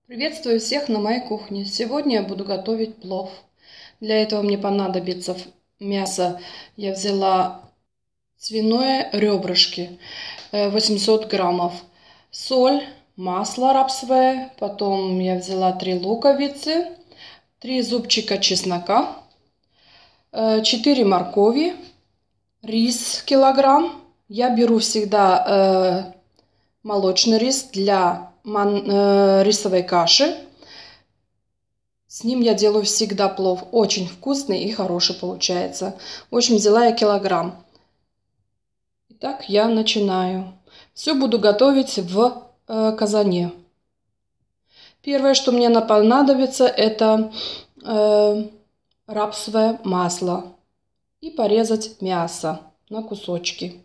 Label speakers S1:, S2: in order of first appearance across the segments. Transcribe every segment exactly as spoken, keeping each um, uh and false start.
S1: Приветствую всех на моей кухне. Сегодня я буду готовить плов. Для этого мне понадобится мясо. Я взяла свиное ребрышки, восемьсот граммов, соль, масло рапсовое, потом я взяла три луковицы, три зубчика чеснока, четыре моркови, рис килограмм. Я беру всегда э, молочный рис для рисовой каши. С ним я делаю всегда плов. Очень вкусный и хороший получается. В общем, взяла я килограмм. Итак, я начинаю. Все буду готовить в э, казане. Первое, что мне понадобится, это э, рапсовое масло. И порезать мясо на кусочки.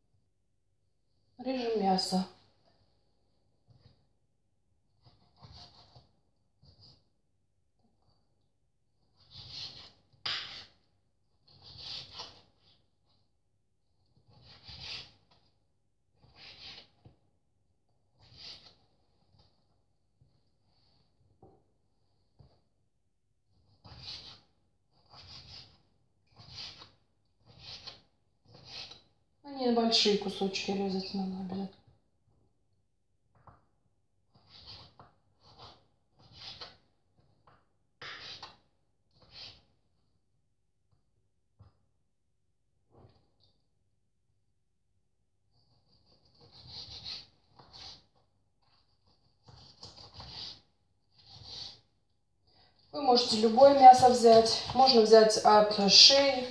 S1: Режем мясо. Они большие кусочки резать надо обязательно. Вы можете любое мясо взять. Можно взять от шеи.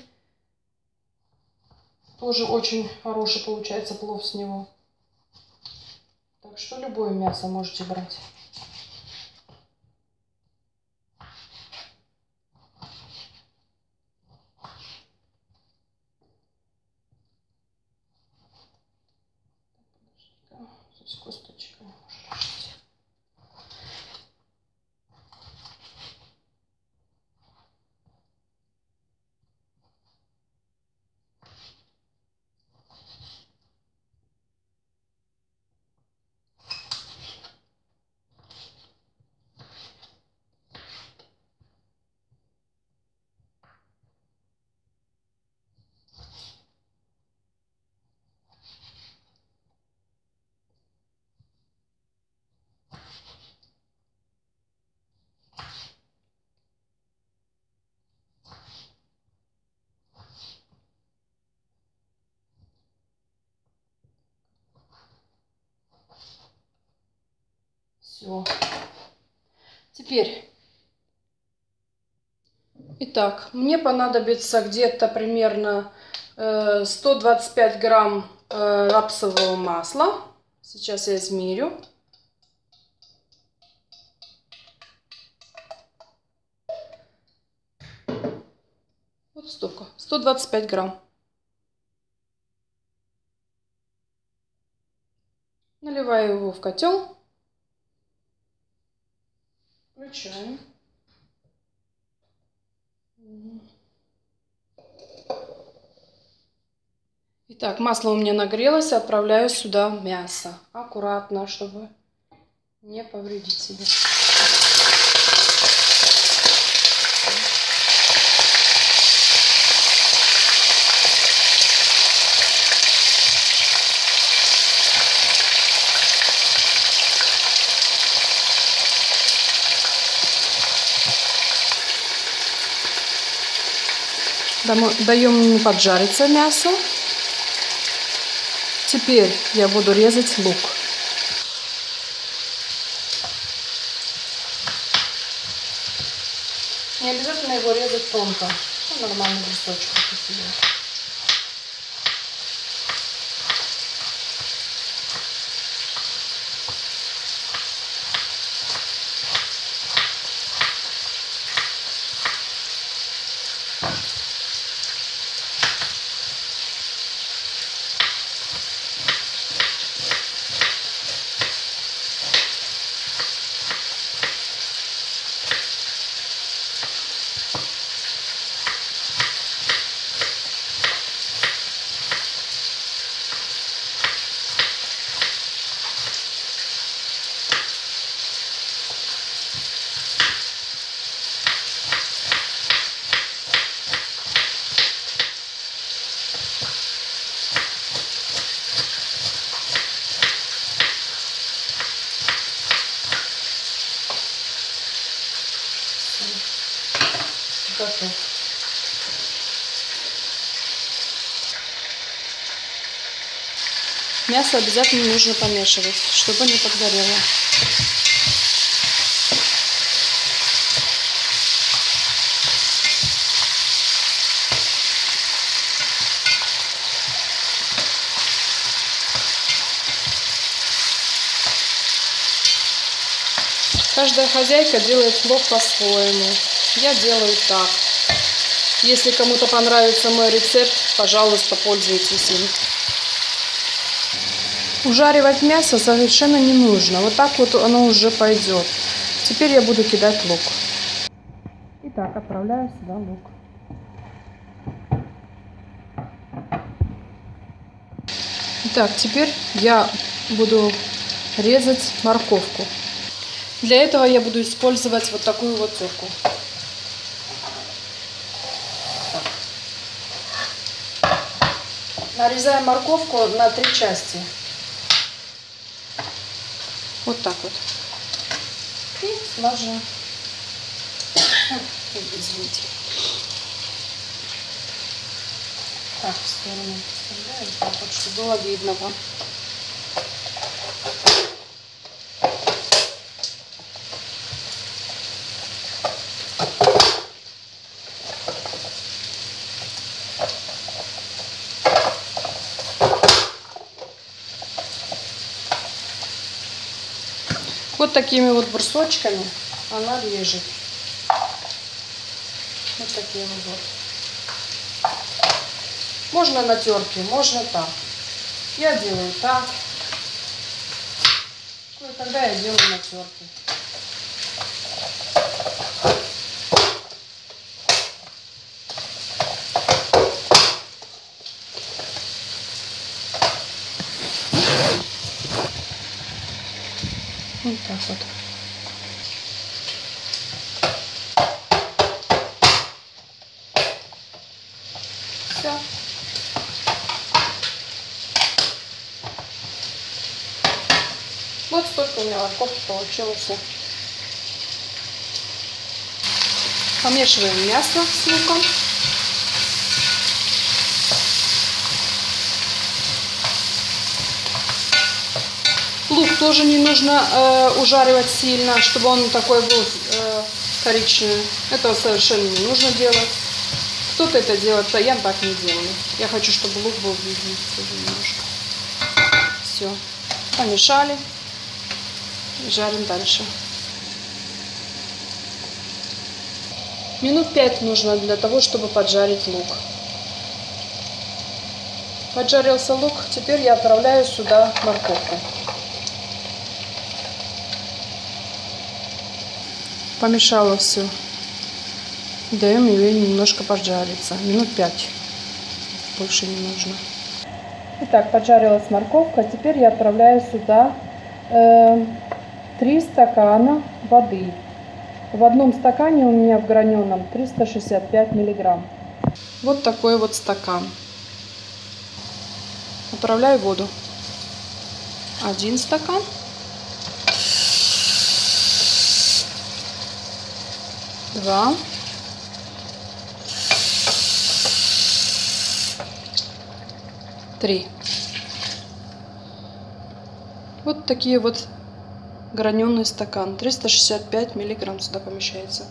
S1: Тоже очень хороший получается плов с него. Так что любое мясо можете брать. Здесь косточками можно решить. Все. Теперь, итак, мне понадобится где-то примерно э, сто двадцать пять грамм э, рапсового масла. Сейчас я измерю. Вот столько. сто двадцать пять грамм. Наливаю его в котел. Включаем. Итак, масло у меня нагрелось. Отправляю сюда мясо. Аккуратно, чтобы не повредить себе. Даем поджариться мясо. Теперь я буду резать лук. Не обязательно его резать тонко. Ну, нормальный кусочек посидеть. готов. Мясо обязательно нужно помешивать, чтобы не подгорело. Каждая хозяйка делает плов по-своему. Я делаю так. Если кому-то понравится мой рецепт, пожалуйста, пользуйтесь им. Ужаривать мясо совершенно не нужно. Вот так вот оно уже пойдет. Теперь я буду кидать лук. Итак, отправляю сюда лук. Итак, теперь я буду резать морковку. Для этого я буду использовать вот такую вот терку. Нарезаем морковку на три части. Вот так вот. И сложим. Извините. Так, в сторону вставляем, так вот, чтобы было видно вам. Вот такими вот брусочками она режет. Вот такие вот. Можно на терке, можно так. Я делаю так. Кое-когда я делаю на терке. Вот так вот. Все. Вот столько у меня морковки получилось. Помешиваем мясо с луком. Лук тоже не нужно э, ужаривать сильно, чтобы он такой был э, коричневый. Этого совершенно не нужно делать. Кто-то это делает, а я так не делаю. Я хочу, чтобы лук был виден немножко. Все. Помешали. Жарим дальше. Минут пять нужно для того, чтобы поджарить лук. Поджарился лук, теперь я отправляю сюда морковку. Помешала все. Даем ее немножко поджариться. Минут пять. Больше не нужно. Итак, поджарилась морковка. Теперь я отправляю сюда э, три стакана воды. В одном стакане у меня в граненом триста шестьдесят пять миллиграмм. Вот такой вот стакан. Отправляю воду. Один стакан. Два. Три. Вот такие вот граненый стакан. триста шестьдесят пять миллиграмм сюда помещается.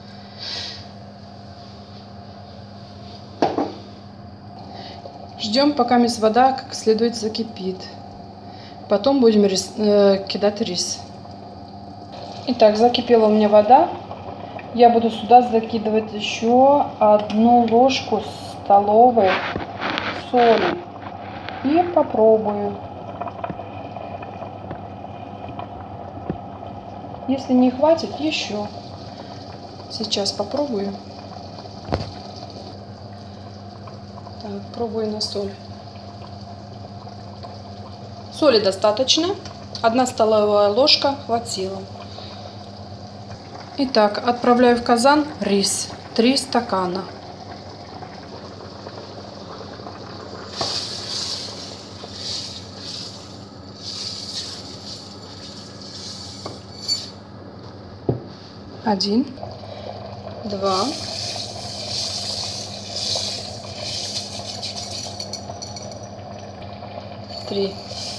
S1: Ждем, пока мисс вода как следует закипит. Потом будем рис, э, кидать рис. Итак, закипела у меня вода. Я буду сюда закидывать еще одну ложку столовой соли. И попробую. Если не хватит, еще. Сейчас попробую. Так, пробую на соль. Соли достаточно. Одна столовая ложка хватило. Итак, отправляю в казан рис. Три стакана. Один, два, Смотри.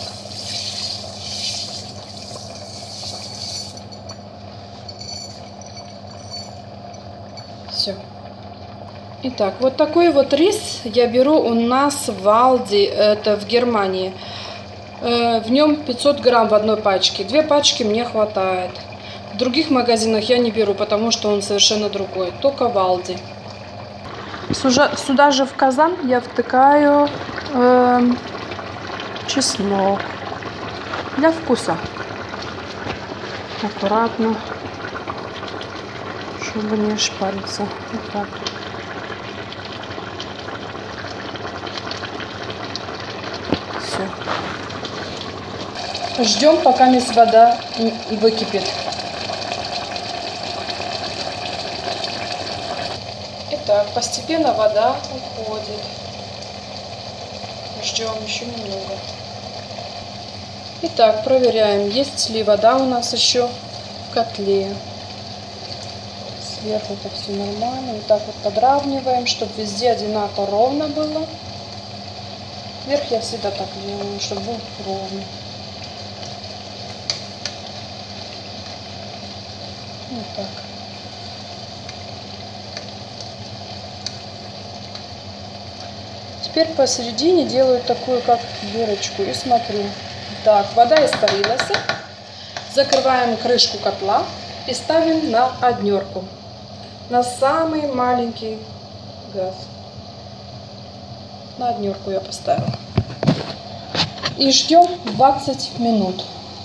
S1: Все. Итак, вот такой вот рис я беру у нас в Aldi, это в Германии. В нем пятьсот грамм в одной пачке. Две пачки мне хватает. В других магазинах я не беру, потому что он совершенно другой. Только в Aldi. Сюда же в казан я втыкаю э, чеснок для вкуса. Аккуратно, чтобы не шпариться. Вот так. Все. Ждем, пока мисс вода выкипит. Итак, постепенно вода уходит. Ждем еще немного. Итак, проверяем, есть ли вода у нас еще в котле. Сверху это все нормально. Вот так вот подравниваем, чтобы везде одинаково ровно было. Вверх я всегда так делаю, чтобы был ровный. Вот так. Теперь посередине делаю такую как дырочку и смотрю. Так, вода испарилась. Закрываем крышку котла и ставим на однерку. На самый маленький газ. На однерку я поставила. И ждем двадцать минут.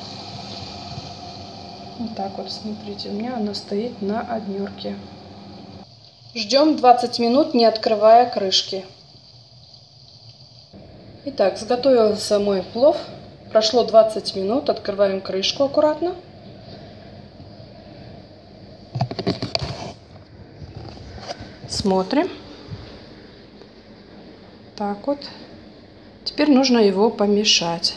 S1: Вот так вот, смотрите, у меня она стоит на однерке. Ждем двадцать минут, не открывая крышки. Итак, сготовился мой плов. Прошло двадцать минут, открываем крышку аккуратно. Смотрим. Так вот. Теперь нужно его помешать.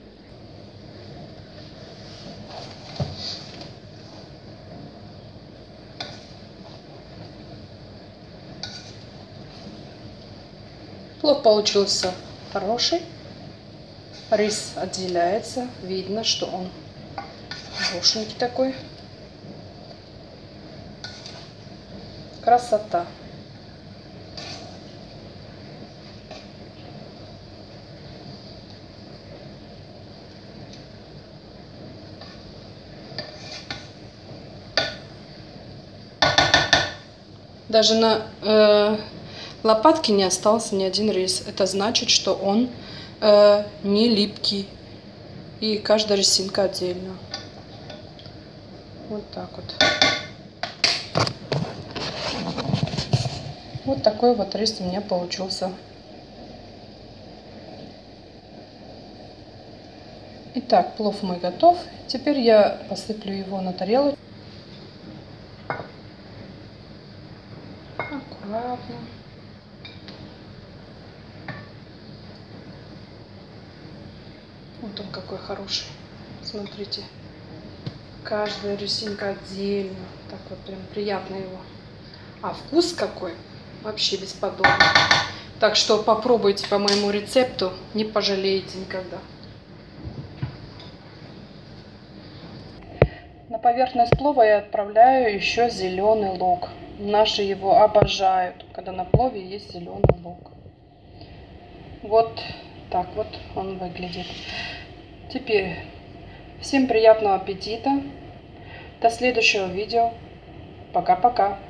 S1: Плов получился хороший. Рис отделяется. Видно, что он хорошенький такой. Красота. Даже на э, лопатке не остался ни один рис. Это значит, что он э, не липкий. И каждая рисинка отдельно. Вот так вот. Вот такой вот рис у меня получился. Итак, плов мой готов. Теперь я посыплю его на тарелку. Аккуратно. Вот он какой хороший. Смотрите. Каждая рисинка отдельно. Так вот прям приятно его. А вкус какой. Вообще бесподобный. Так что попробуйте по моему рецепту. Не пожалеете никогда. На поверхность плова я отправляю еще зеленый лук. Наши его обожают, когда на плове есть зеленый лук. Вот так вот он выглядит. Теперь всем приятного аппетита. До следующего видео. Пока-пока.